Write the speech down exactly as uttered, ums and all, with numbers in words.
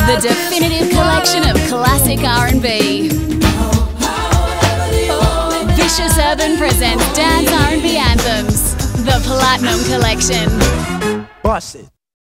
The definitive collection of classic R and B. Vicious Urban presents Dance R and B Anthems. The Platinum Collection. Bust it.